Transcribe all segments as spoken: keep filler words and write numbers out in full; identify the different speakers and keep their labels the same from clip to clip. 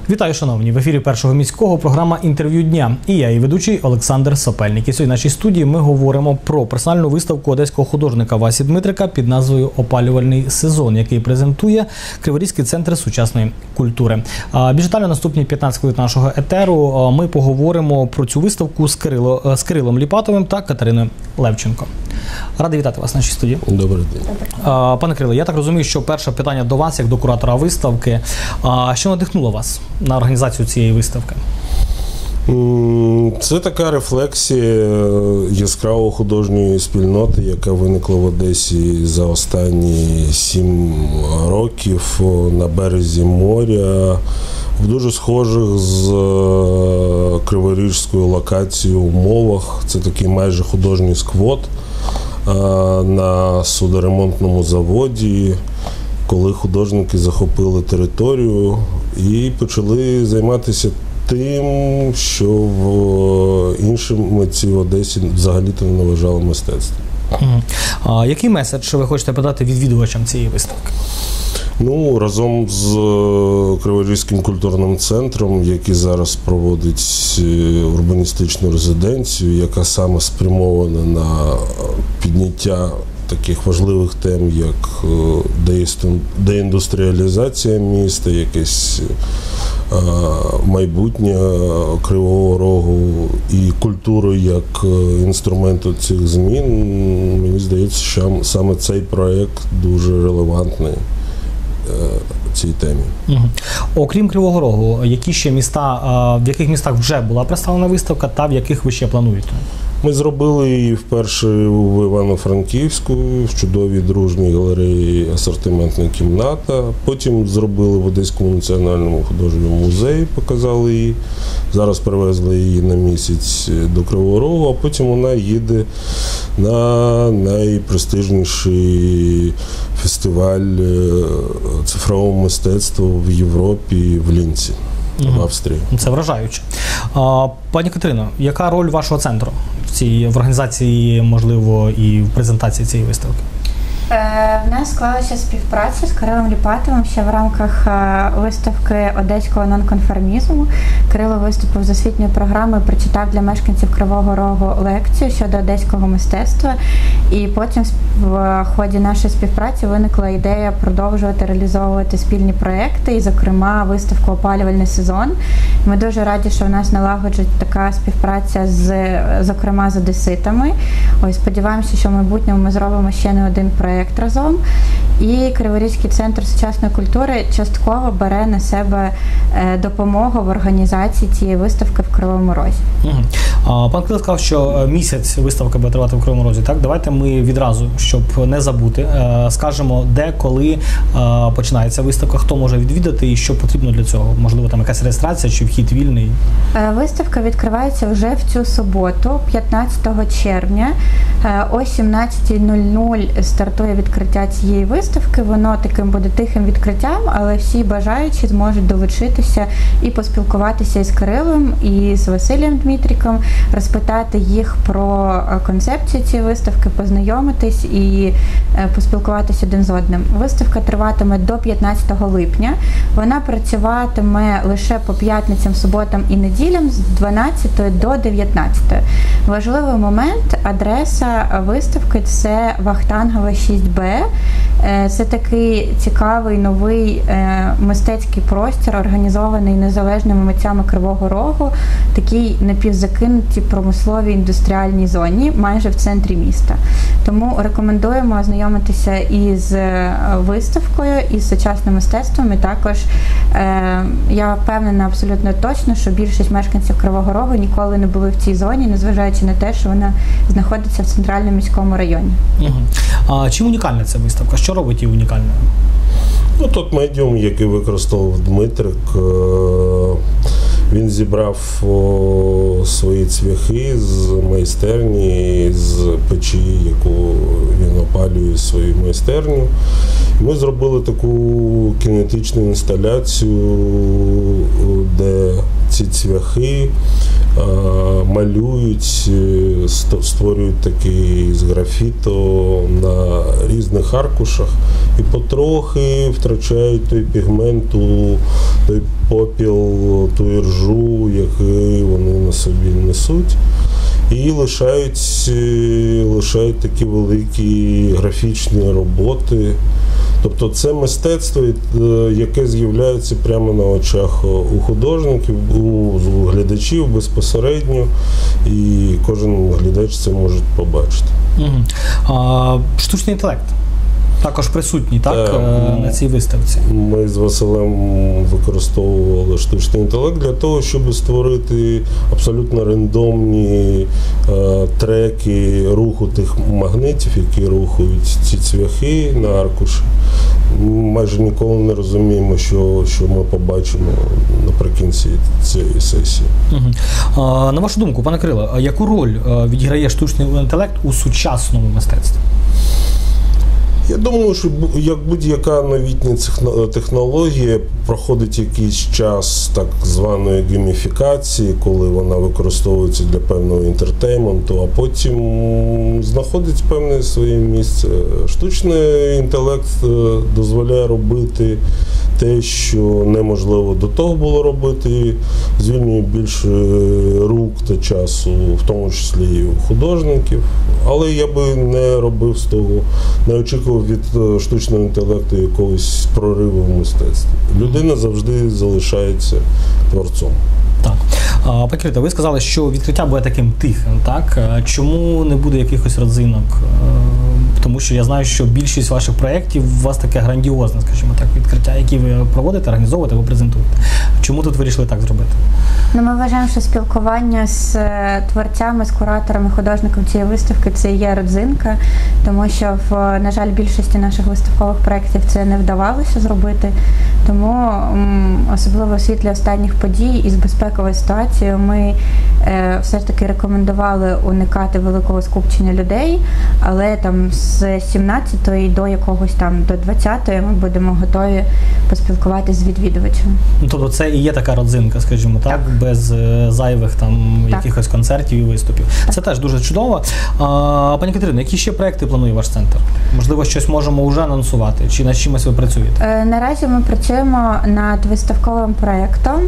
Speaker 1: Вітаю, шановні! В ефірі Першого міського програма «Інтерв'ю дня». І я, її ведучий Олександр Сопельник. І сьогодні в нашій студії ми говоримо про персональну виставку одеського художника Васі Дмитрика під назвою «Опалювальний сезон», який презентує Криворізький центр сучасної культури. Більш детально наступні п'ятнадцять хвилин нашого етеру ми поговоримо про цю виставку з, Кирило, з Кирилом Ліпатовим та Катериною Левченко. Радий вітати вас в нашій студії.
Speaker 2: Добрий день.
Speaker 1: Пане Кирило, я так розумію, що перше питання до вас, як до куратора виставки. Що надихнуло вас на організацію цієї виставки?
Speaker 2: Це така рефлексія яскраво художньої спільноти, яка виникла в Одесі за останні сім років на березі моря, в дуже схожих з криворіжською локацією умовах. Це такий майже художній сквот на судоремонтному заводі, коли художники захопили територію і почали займатися тим, що в інші митці в Одесі взагалі-то не вважали мистецтвом.
Speaker 1: А який меседж ви хочете подати відвідувачам цієї виставки?
Speaker 2: Ну, разом з Криворізьким культурним центром, який зараз проводить урбаністичну резиденцію, яка саме спрямована на підняття таких важливих тем, як деіндустріалізація міста, якесь майбутнє Кривого Рогу і культуру як інструменту цих змін, мені здається, що саме цей проєкт дуже релевантний цій темі.
Speaker 1: Угу. Окрім Кривого Рогу, які ще міста, в яких містах вже була представлена виставка та в яких ви ще плануєте?
Speaker 2: Ми зробили її вперше в Івано-Франківську, в чудовій дружній галереї «Асортиментна кімната». Потім зробили в Одеському національному художньому музеї, показали її. Зараз привезли її на місяць до Кривого Рогу, а потім вона їде на найпрестижніший фестиваль цифрового мистецтва в Європі, в Лінці. В Австрії.
Speaker 1: Це вражаюче. Пані Катерино, яка роль вашого центру в цій в організації, можливо, і в презентації цієї виставки?
Speaker 3: У нас склалася співпраця з Кирилом Ліпатовим ще в рамках виставки одеського нонконформізму. Кирило виступив з освітньою програмою, прочитав для мешканців Кривого Рогу лекцію щодо одеського мистецтва. І потім в ході нашої співпраці виникла ідея продовжувати реалізовувати спільні проекти, і, зокрема, виставку «Опалювальний сезон». Ми дуже раді, що у нас налагоджується така співпраця, з, зокрема, з одеситами. Ось, сподіваємося, що в майбутньому ми зробимо ще не один проект разом. І Криворізький центр сучасної культури частково бере на себе допомогу в організації цієї виставки в Кривому Розі.
Speaker 1: Угу. Пан Кирило сказав, що місяць виставка буде тривати в Кривому Розі. Так? Давайте ми відразу, щоб не забути, скажемо, де, коли починається виставка, хто може відвідати і що потрібно для цього. Можливо, там якась реєстрація чи вхід вільний?
Speaker 3: Виставка відкривається вже в цю суботу, п'ятнадцятого червня. О сімнадцятій нуль нуль стартує відкриття цієї виставки. Воно таким буде тихим відкриттям, але всі бажаючі зможуть долучитися і поспілкуватися із Кирилом, і з Василієм Дмитриком, розпитати їх про концепцію цієї виставки, познайомитись і поспілкуватися один з одним. Виставка триватиме до п'ятнадцятого липня. Вона працюватиме лише по п'ятницям, суботам і неділям з дванадцятої до дев'ятнадцятої. Важливий момент – адреса виставки – це Вахтангова, шість Б. Це такий цікавий, новий мистецький простір, організований незалежними митцями Кривого Рогу, такий напівзакинутій промисловій індустріальній зоні, майже в центрі міста. Тому рекомендуємо ознайомитися із виставкою, із сучасним мистецтвом, і також я впевнена абсолютно точно, що більшість мешканців Кривого Рогу ніколи не були в цій зоні, незважаючи на те, що вона знаходиться в центральному міському районі.
Speaker 1: Угу. А чим унікальна ця виставка? Що робить її унікальною?
Speaker 2: Ну, тот медіум, який використовував Дмитрик, він зібрав о, свої цвяхи з майстерні, з печі, яку він опалює свою майстерню. Ми зробили таку кінетичну інсталяцію, де ці цвяхи малюють, створюють такий з графіту на різних аркушах і потрохи втрачають той пігмент у той попіл, ту іржу, який вони на собі несуть. І лишають, лишають такі великі графічні роботи. Тобто це мистецтво, яке з'являється прямо на очах у художників, у глядачів безпосередньо, і кожен глядач це може побачити.
Speaker 1: Угу. А, штучний інтелект також присутній, так,
Speaker 2: так,
Speaker 1: на цій виставці?
Speaker 2: Ми з Василем використовували штучний інтелект для того, щоб створити абсолютно рандомні е, треки руху тих магнитів, які рухають ці цвяхи на аркуші. Майже ніколи не розуміємо, що, що ми побачимо наприкінці цієї сесії.
Speaker 1: Угу. А, на вашу думку, пане Кирило, яку роль відіграє штучний інтелект у сучасному мистецтві?
Speaker 2: Я думаю, що як будь-яка новітня технологія проходить якийсь час так званої гейміфікації, коли вона використовується для певного інтертейменту, а потім знаходить певне своє місце. Штучний інтелект дозволяє робити те, що неможливо до того було робити, звільнює більше рук та часу, в тому числі і у художників. Але я би не робив з того, не очікував від штучного інтелекту якогось прориву в мистецтві. Людина завжди залишається творцом.
Speaker 1: Так. Пане Кирило, ви сказали, що відкриття буде таким тихим, так? Чому не буде якихось родзинок? Тому що я знаю, що більшість ваших проєктів у вас таке грандіозне, скажімо так, відкриття, які ви проводите, організовуєте, ви презентуєте. Чому тут вирішили так зробити?
Speaker 3: Ну, ми вважаємо, що спілкування з творцями, з кураторами, художниками цієї виставки – це є родзинка, тому що, в, на жаль, більшості наших виставкових проєктів це не вдавалося зробити. Тому, особливо у світлі останніх подій і з безпековою ситуацією, ми е, все ж таки рекомендували уникати великого скупчення людей, але там з сімнадцятої до якогось там до двадцятої ми будемо готові поспілкуватися з відвідувачами.
Speaker 1: Ну, тобто це і є така родзинка, скажімо так, так. без е, зайвих там так. якихось концертів і виступів. Так. Це теж дуже чудово. А, пані Катерино, які ще проекти планує ваш центр? Можливо, щось можемо вже анонсувати? Чи над чимось ви працюєте?
Speaker 3: Е, наразі ми працюємо над виставковим проєктом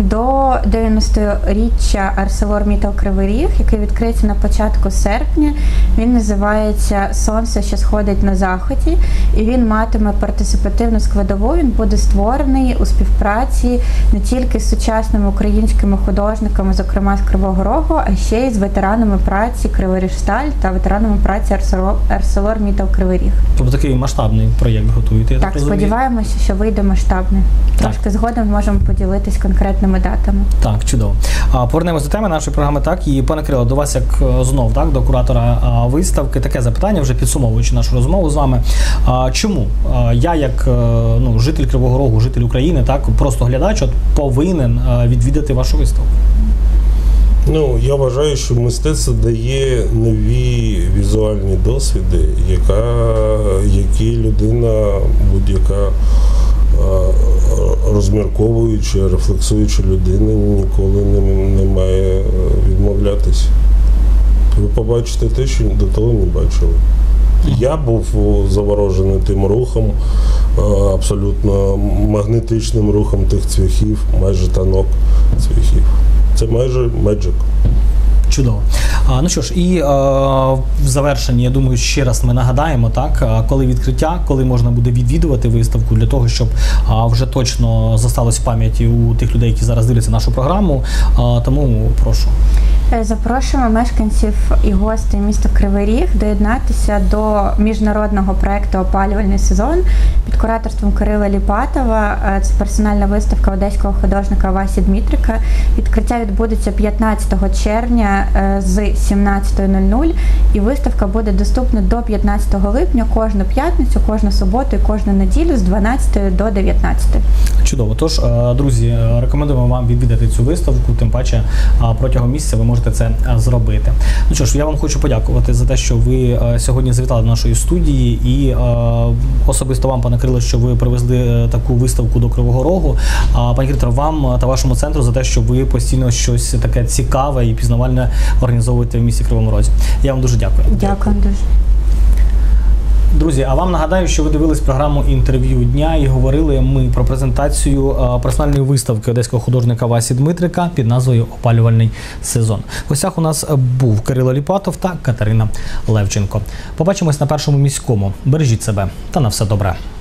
Speaker 3: до дев'яносторіччя ArcelorMittal Кривий Ріг, який відкриється на початку серпня. Він називається «Сонце, що сходить на заході», і він матиме партисипативну складову. Він буде створений у співпраці не тільки з сучасними українськими художниками, зокрема з Кривого Рогу, а ще й з ветеранами праці Криворіжсталь та ветеранами праці ArcelorMittal Кривий Ріг.
Speaker 1: Тобто такий масштабний проєкт готуєте? Я
Speaker 3: так, так сподіваємося, що вийде масштабний.
Speaker 1: Так.
Speaker 3: Трошки згодом можемо поділитись конкретними датами.
Speaker 1: Так, чудово. А, повернемось до теми нашої програми. Так, і пане Кирило, до вас як знов, так, до куратора а, виставки, таке запитання, вже підсумовуючи нашу розмову з вами. А, чому а, я, як ну, житель Кривого Рогу, житель України, так, просто глядач, от, повинен а, відвідати вашу виставку?
Speaker 2: Ну, я вважаю, що мистецтво дає нові візуальні досвіди, яка, які людина будь-яка розмірковуючи, рефлексуючи людина ніколи не, не має відмовлятися. Ви побачите те, що до того не бачили. Я був заворожений тим рухом, абсолютно магнетичним рухом тих цвяхів, майже танок цвяхів. Це майже меджик.
Speaker 1: Чудово. А, ну що ж, і а, в завершенні, я думаю, ще раз ми нагадаємо, так, коли відкриття, коли можна буде відвідувати виставку, для того, щоб а, вже точно зосталось в пам'яті у тих людей, які зараз дивляться нашу програму. А, тому прошу.
Speaker 3: Запрошуємо мешканців і гостей міста Кривий Ріг доєднатися до міжнародного проєкту «Опалювальний сезон» під кураторством Кирила Ліпатова. Це персональна виставка одеського художника Васі Дмитрика. Відкриття відбудеться п'ятнадцятого червня з сімнадцятої нуль нуль, і виставка буде доступна до п'ятнадцятого липня кожну п'ятницю, кожну суботу і кожну неділю з дванадцятої до дев'ятнадцятої.
Speaker 1: Чудово. Тож, друзі, рекомендуємо вам відвідати цю виставку, тим паче протягом місяця ви можете це зробити. Ну що ж, я вам хочу подякувати за те, що ви сьогодні завітали до нашої студії, і особисто вам, пане Кирило, що ви привезли таку виставку до Кривого Рогу. А пані Катерино, вам та вашому центру за те, що ви постійно щось таке цікаве і пізнавальне організовуєте в місті Кривому Розі. Я вам дуже дякую.
Speaker 3: Дякую дуже.
Speaker 1: Друзі, а вам нагадаю, що ви дивились програму «Інтерв'ю дня» і говорили ми про презентацію персональної виставки одеського художника Васі Дмитрика під назвою «Опалювальний сезон». В гостях у нас був Кирило Ліпатов та Катерина Левченко. Побачимось на Першому міському. Бережіть себе та на все добре.